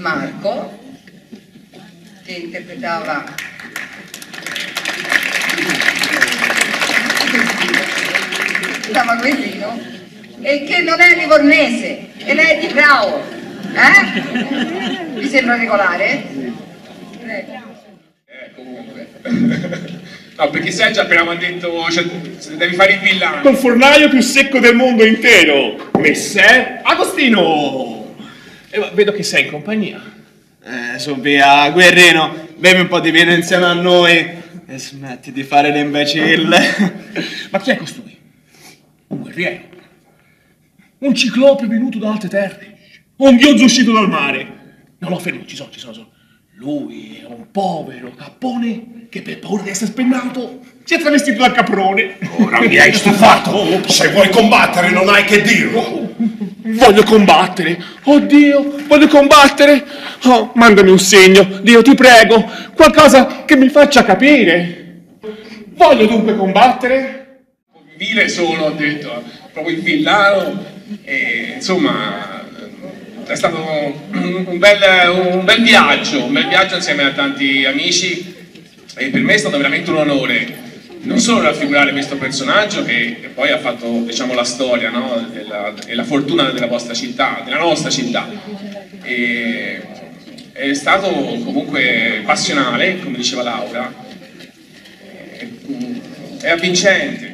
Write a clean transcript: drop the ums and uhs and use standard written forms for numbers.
Marco, che interpretava Guerrino, e che non è livornese, e lei è di Bravo. Vi sembra regolare? Comunque. No, perché sai già appena mi ha detto, cioè, devi fare il villano. Col fornaio più secco del mondo intero, Messer Agostino. Vedo che sei in compagnia. Su via, Guerrino, bevi un po' di vino insieme a noi e smetti di fare l'imbecille. Ma chi è costui? Un guerriero. Un ciclope venuto da altre terre. Un ghiozzo uscito dal mare. Non l'ho fermo, ci sono. Lui è un povero cappone che per paura di essere spennato si è travestito da caprone. Ora mi hai stufato. Se vuoi combattere non hai che dirlo. Voglio combattere. Oh Dio, voglio combattere. Oh, mandami un segno, Dio, ti prego. Qualcosa che mi faccia capire. Voglio dunque combattere. Vile solo, ho detto, proprio il villano. E, insomma, è stato un bel viaggio insieme a tanti amici, e per me è stato veramente un onore non solo raffigurare questo personaggio che poi ha fatto, diciamo, la storia, no? e la fortuna della vostra città, della nostra città. È stato comunque passionale, come diceva Laura, è avvincente.